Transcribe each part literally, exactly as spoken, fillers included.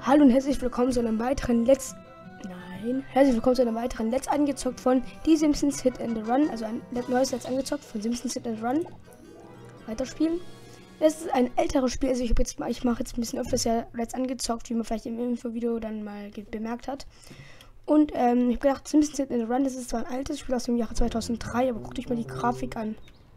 Hallo und herzlich willkommen zu einem weiteren Let's... Nein, herzlich willkommen zu einem weiteren Let's angezockt von Die Simpsons Hit and Run. Also ein neues Let's angezockt von Simpsons Hit and Run. Weiterspielen. Das ist ein älteres Spiel, also ich habe jetzt mal, ich mache jetzt ein bisschen öfters ja Let's angezockt, wie man vielleicht im Infovideo dann mal bemerkt hat. Und ähm, ich habe gedacht, Simpsons Hit and Run, das ist zwar ein altes Spiel aus dem Jahre zweitausenddrei, aber guckt euch mal die Grafik an.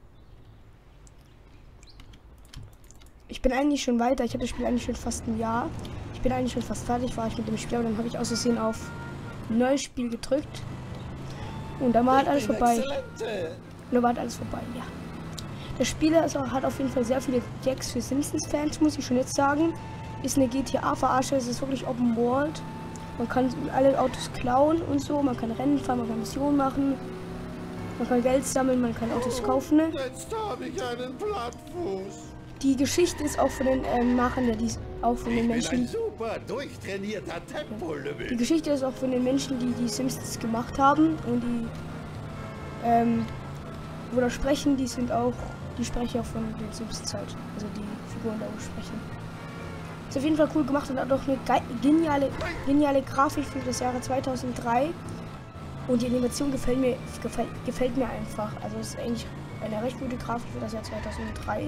Ich bin eigentlich schon weiter, ich habe das Spiel eigentlich schon fast ein Jahr. Ich bin eigentlich schon fast fertig, war ich mit dem Spiel, und dann habe ich aus Versehen auf Neues Spiel gedrückt. Und dann war halt alles vorbei. Und dann war halt alles vorbei, ja. Der Spieler ist auch, hat auf jeden Fall sehr viele Gags für Simpsons-Fans, muss ich schon jetzt sagen. Ist eine G T A-Verarsche, es ist wirklich Open World. Man kann alle Autos klauen und so, man kann Rennen fahren, man kann Missionen machen. Man kann Geld sammeln, man kann Autos kaufen. Ne? Jetzt habe ich einen Plattfuß. Die Geschichte ist auch von den ähm, Machern, der dies auch von den Menschen. Ein super durchtrainierter Tempo-Lümmel. Die Geschichte ist auch von den Menschen, die die Simpsons gemacht haben und die ähm, oder sprechen, die sind auch die Sprecher von den Simpsons halt, also die Figuren da auch sprechen. Ist auf jeden Fall cool gemacht und hat auch eine geniale, geniale Grafik für das Jahre zweitausenddrei und die Animation gefällt mir gefällt, gefällt mir einfach. Also es ist eigentlich eine recht gute Grafik für das Jahr zweitausenddrei.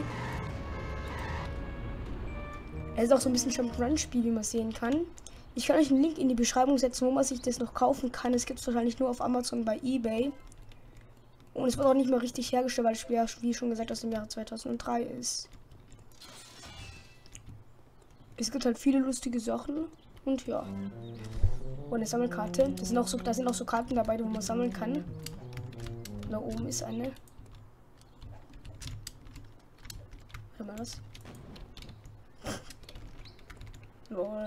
Es ist auch so ein bisschen Jump-Run-Spiel, wie man sehen kann. Ich kann euch einen Link in die Beschreibung setzen, wo man sich das noch kaufen kann. Es gibt es wahrscheinlich nur auf Amazon, bei eBay. Und es wird auch nicht mehr richtig hergestellt, weil das Spiel, wie schon gesagt, aus dem Jahre zweitausenddrei ist. Es gibt halt viele lustige Sachen. Und ja. Und eine Sammelkarte. Das sind auch so, da sind auch so Karten dabei, wo man sammeln kann. Da oben ist eine. Warte mal, was? Lol.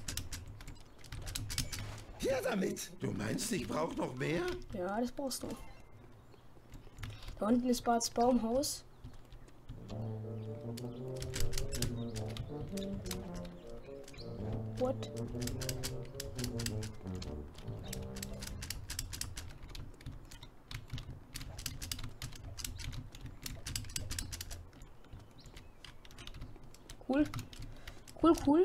Hier damit. Du meinst, ich brauche noch mehr? Ja, das brauchst du. Da unten ist Barts Baumhaus. What? Cool. Cool, cool.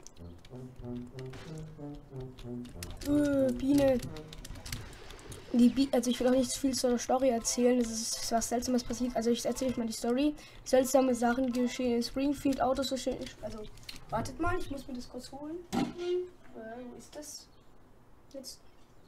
Äh, Biene. Die Bi also ich will auch nicht zu viel zur Story erzählen. Das ist was Seltsames passiert. Also ich erzähle euch mal die Story. Seltsame Sachen geschehen in Springfield. Autos so schön. Also wartet mal, ich muss mir das kurz holen. Äh, wo ist das? Jetzt.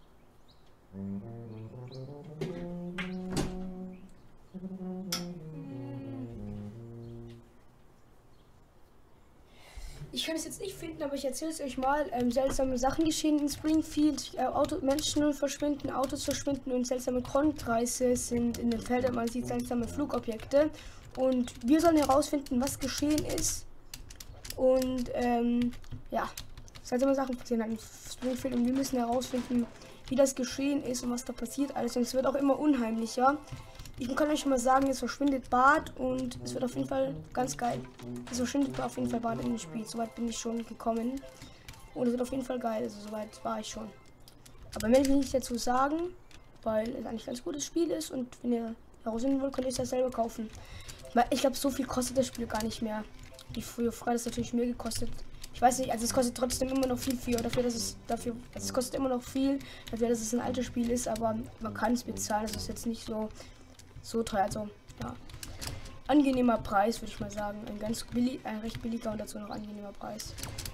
Ich kann es jetzt nicht finden, aber ich erzähle es euch mal. Ähm, seltsame Sachen geschehen in Springfield. Äh, Auto Menschen verschwinden, Autos verschwinden und seltsame Grundreise sind in den Feldern. Man sieht seltsame Flugobjekte. Und wir sollen herausfinden, was geschehen ist. Und ähm, ja, seltsame Sachen passieren halt in Springfield. Und wir müssen herausfinden, wie das geschehen ist und was da passiert alles. Und es wird auch immer unheimlicher. Ich kann euch schon mal sagen, es verschwindet Bart und es wird auf jeden Fall ganz geil. Es verschwindet auf jeden Fall Bart in dem Spiel. Soweit bin ich schon gekommen. Und es wird auf jeden Fall geil. Also soweit war ich schon. Aber mehr will ich nicht dazu sagen, weil es eigentlich ein ganz gutes Spiel ist. Und wenn ihr herausfinden wollt, könnt ihr es ja selber kaufen. Ich glaube, so viel kostet das Spiel gar nicht mehr. Die früher frei hat es natürlich mehr gekostet. Ich weiß nicht, also es kostet trotzdem immer noch viel, viel dafür, dass es dafür, also es kostet immer noch viel dafür, dass es ein altes Spiel ist, aber man kann es bezahlen. Es ist jetzt nicht so so teuer, also ja, angenehmer Preis, würde ich mal sagen, ein ganz billig, ein recht billiger und dazu noch angenehmer Preis.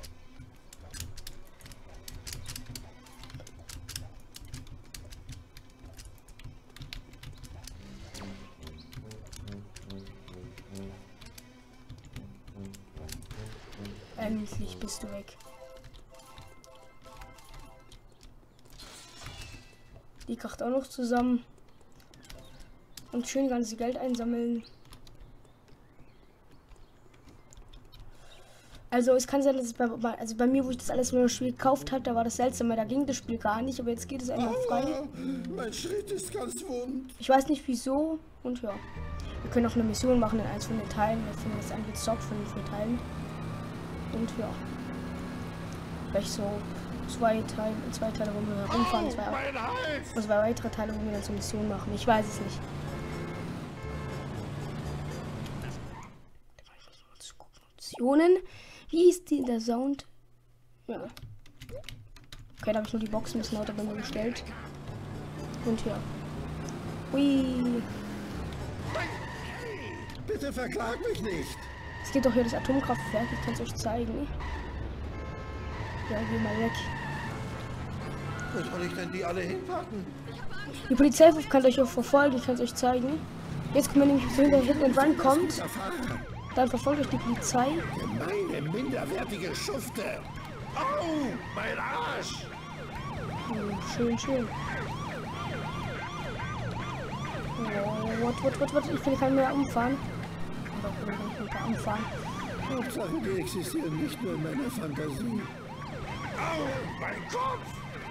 Endlich bist du weg. Die kracht auch noch zusammen. Und schön ganze Geld einsammeln. Also es kann sein, dass es bei, also bei mir, wo ich das alles nur Spiel gekauft habe, da war das seltsame, da ging das Spiel gar nicht, aber jetzt geht es einfach frei. Mein Schritt ist ganz wund. Ich weiß nicht wieso und ja. Wir können auch eine Mission machen in eins von den Teilen. Wir finden das angezockt von den vier Teilen. Und ja. Vielleicht so zwei Teile, zwei Teile, wo wir herumfahren, zwei, also zwei weitere Teile, wo wir dann zur Mission machen. Ich weiß es nicht. Optionen. Wie ist die, der Sound? Ja. Okay, da habe ich nur die Box ein bisschen lauter bei mir gestellt. Und hier. Hui. Bitte verklag mich nicht. Es geht doch hier das Atomkraftwerk. Ich kann es euch zeigen. Ja, geh mal weg. Wo soll ich denn die alle hinpacken? Die Polizei kann euch auch verfolgen. Ich kann es euch zeigen. Jetzt kommen wir nämlich so hinter Hit and Run kommt. Dann verfolgt euch die Polizei. Meine minderwertige Schufte. Au, mein Arsch. Hm, schön, schön. Oh, what, what, what, what? Ich will keinen mehr umfahren. Oder ich will nicht mehr umfahren. Hauptsache, die existieren nicht nur in meiner Fantasie. Au, mein Kopf.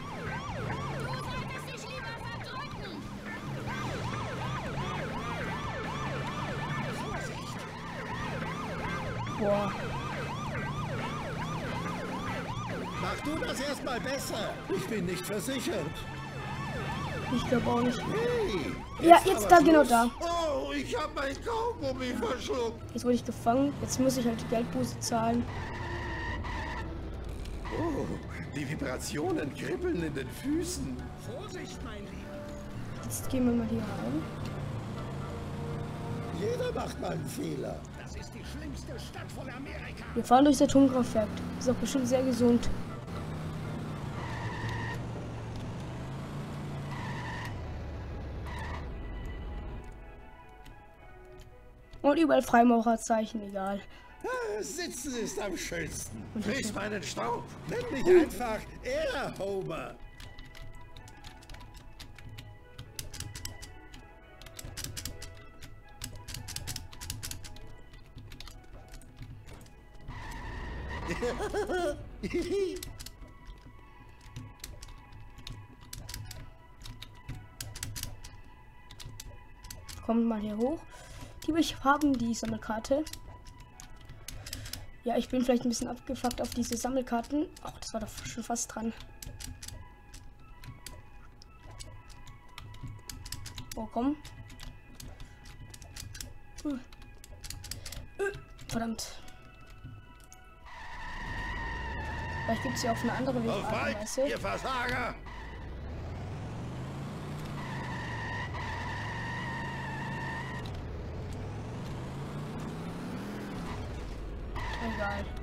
Boah. Mach du das erstmal besser. Ich bin nicht versichert. Ich glaube auch nicht. Hey, Ja, jetzt da, genau da. Oh, ich habe mein Kaugummi verschluckt. Jetzt wurde ich gefangen. Jetzt muss ich halt die Geldbuße zahlen. Oh, die Vibrationen kribbeln in den Füßen. Vorsicht, mein Lieber. Jetzt gehen wir mal hier rein. Jeder macht mal einen Fehler. Das ist die schlimmste Stadt von Amerika. Wir fahren durch das Atomkraftwerk. Ist auch bestimmt sehr gesund. Und überall Freimaurerzeichen, egal. Ah, Sitzen ist am schönsten. Und Friss jetzt- meinen Staub. Nenn mich einfach Air Homer. Kommt mal hier hoch. Die wir haben die Sammelkarte. Ja, ich bin vielleicht ein bisschen abgefuckt auf diese Sammelkarten. Ach, das war doch schon fast dran. Oh, komm. Äh. Äh. Verdammt. Vielleicht gibt es ja auch eine andere Auf Art und weit, Weise. ihr Versager. Egal.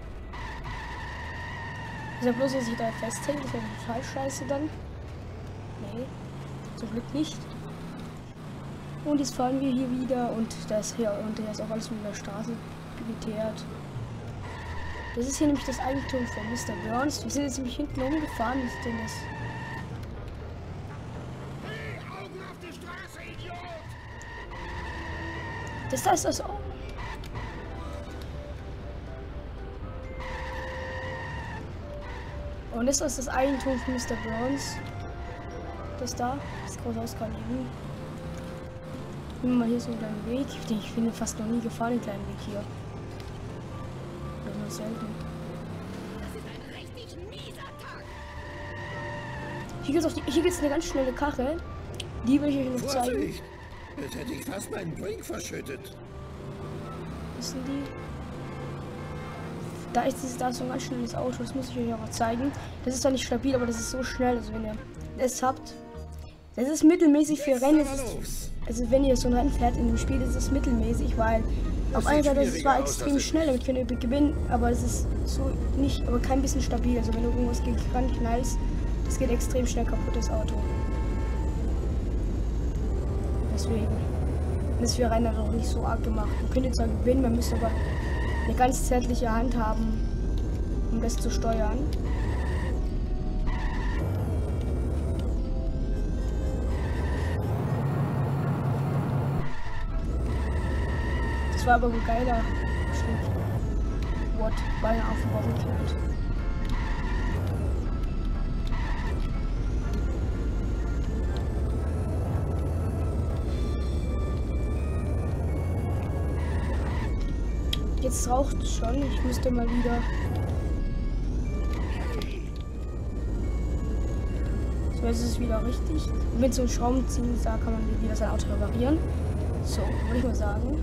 Ich sag bloß, dass ich da festhänge, das wäre total scheiße dann. Nee, zum Glück nicht. Und jetzt fahren wir hier wieder und das hier und hier ist auch alles mit der Straße geteert. Das ist hier nämlich das Eigentum von Mister Burns. Wir sind jetzt nämlich hinten rumgefahren. Was ist denn das? Hey, Augen auf die Straße, Idiot! Das da ist das auch. Und das ist das Eigentum von Mister Burns. Das da, das große Haus kann liegen. Nehmen wir mal hier so einen kleinen Weg. Ich, ich bin fast noch nie gefahren, den kleinen Weg hier. Das ist nur selten. Das ist ein richtig mieser Tag. Hier gibt es hier gibt's eine ganz schnelle Karre. Die will ich euch noch zeigen. Vorsicht. Jetzt hätte ich fast meinen Drink verschüttet. Wissen die? Da ist es da ist so ein ganz schnelles Auto. Das muss ich euch aber zeigen. Das ist zwar nicht stabil, aber das ist so schnell. Also wenn ihr es habt. Das ist mittelmäßig für Jetzt Rennen. aber Es ist, los. also wenn ihr so ein Rennen fährt in dem Spiel, ist es mittelmäßig, weil auf einer sieht Seite es schwieriger war aus, extrem das ist schnell, damit könnt ihr gewinnen, aber es ist so nicht, aber kein bisschen stabil. Also wenn du irgendwas gegen Rand knallst, das geht extrem schnell kaputt, das Auto. Deswegen. Das ist für Rennen auch nicht so arg gemacht. Man könnte zwar gewinnen, man müsste aber eine ganz zärtliche Hand haben, um das zu steuern. Das war aber ein geiler Schnitt. What? Beinahe auf den Boden geknallt. Jetzt raucht es schon. Ich müsste mal wieder. So, jetzt ist es wieder richtig. Mit so einem Schraubenziehen, da kann man wieder sein Auto reparieren. So, würde ich mal sagen.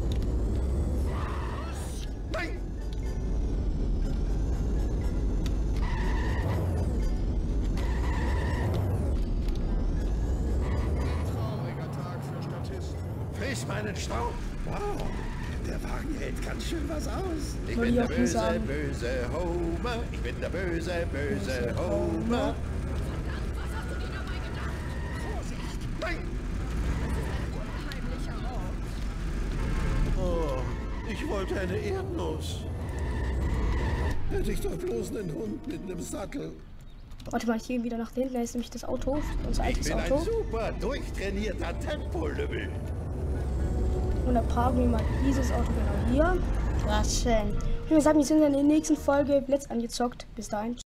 Nein. Friss meinen Staub. Wow, der Wagen hält ganz schön was aus. Ich Soll bin ich der auch nie böse, sagen. böse Homer. Ich bin der böse, böse Homer. Was hast du dir dabei gedacht? Vorsicht. Nein. Unheimlicher Ort. Oh, ich wollte eine Erdnuss. Hätte ich doch bloß einen Hund mit einem Sattel. Warte mal, ich gehe wieder nach hinten. Da ist nämlich das Auto. Unser Ich altes bin ein Auto. super durchtrainierter Tempo-Lümmel. Und da parken wir mal dieses Auto genau hier. Krass schön. Ich würde sagen, wir sind in der nächsten Folge Let's angezockt. Bis dahin.